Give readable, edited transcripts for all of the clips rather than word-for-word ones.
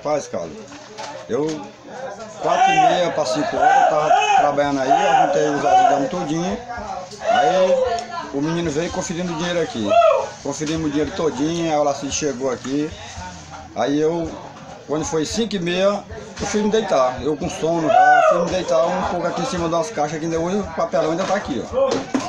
Faz, Carlos. Eu, 4h30 para 5 horas, tava trabalhando aí, eu juntei os ajudantes todinho. Aí o menino veio conferindo o dinheiro aqui. Conferimos o dinheiro todinho, aí o Lacide chegou aqui. Aí eu, quando foi 5h30, eu fui me deitar. Eu com sono já, fui me deitar um pouco aqui em cima de umas caixas que ainda hoje o papelão ainda tá aqui, ó.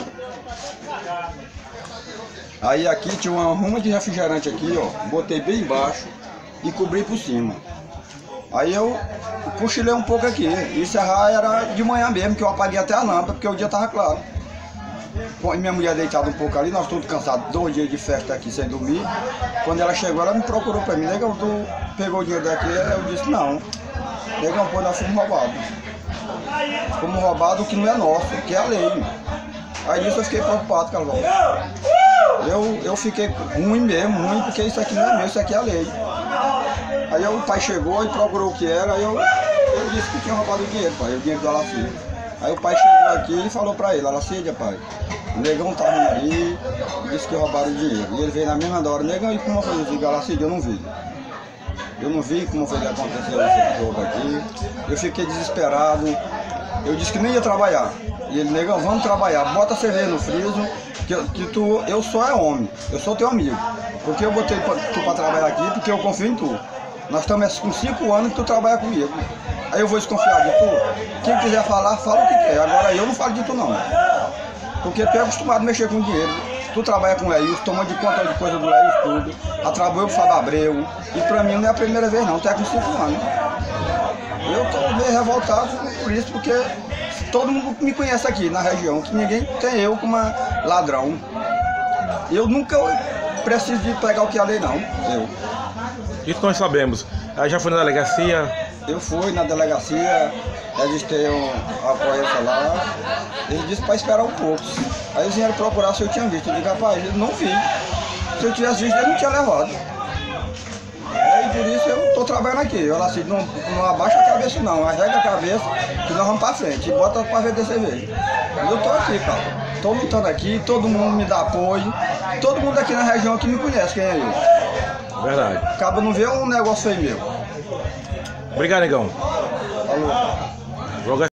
Aí aqui tinha uma ruma de refrigerante aqui, ó. Botei bem embaixo e cobri por cima. Aí eu cochilei um pouco aqui. Isso era de manhã mesmo, que eu apaguei até a lâmpada, porque o dia tava claro. Minha mulher deitada um pouco ali, nós todos cansados, 2 dias de festa aqui sem dormir. Quando ela chegou, ela me procurou pra mim. Negão, tu pegou o dinheiro daqui? Eu disse, não. Negão, pô, nós fomos roubados. Fomos roubados o que não é nosso, que é a lei. Aí nisso eu fiquei preocupado, Carlos. Eu fiquei ruim mesmo, porque isso aqui não é meu, isso aqui é a lei. Aí o pai chegou e procurou o que era, aí eu disse que tinha roubado o dinheiro, pai, o dinheiro do Alacide. Aí o pai chegou aqui e falou pra ele, Alacide, pai, o negão tá vindo ali, disse que roubaram o dinheiro. E ele veio na mesma hora, negão, e como foi isso? Alacide, eu não vi. Eu não vi como foi que aconteceu esse jogo aqui. Eu fiquei desesperado, eu disse que nem ia trabalhar. E ele, negão, vamos trabalhar, bota a cerveja no friso, eu só é homem, eu sou teu amigo. Porque eu botei tu pra trabalhar aqui, porque eu confio em tu. Nós estamos com 5 anos que tu trabalha comigo. Aí eu vou desconfiar de tu. Quem quiser falar, fala o que quer. Agora eu não falo de tu não. Porque tu é acostumado a mexer com dinheiro. Tu trabalha com o Leilson, toma de conta de coisa do Leilson tudo. Trabalhou com o Fábio Abreu. E pra mim não é a primeira vez não, tu é com 5 anos. Eu tô meio revoltado por isso, porque todo mundo me conhece aqui na região, que ninguém tem eu como ladrão. Eu nunca preciso de pegar o que é a lei não. Isso nós sabemos. Já foi na delegacia? Eu fui na delegacia, registrei a ocorrência lá, eles disseram para esperar um pouco. Aí eles vieram procurar se eu tinha visto. Eu digo, rapaz, eu não vi. Se eu tivesse visto, ele não tinha levado. Aí por isso eu tô trabalhando aqui. Eu assim, não abaixa a cabeça não, arrega a cabeça que nós vamos pra frente e bota pra vender cerveja. Eu tô aqui, cara. Tô lutando aqui, todo mundo me dá apoio. Todo mundo aqui na região que me conhece quem é eu. Verdade. Acaba não ver um negócio feio meu. Obrigado, negão. Falou.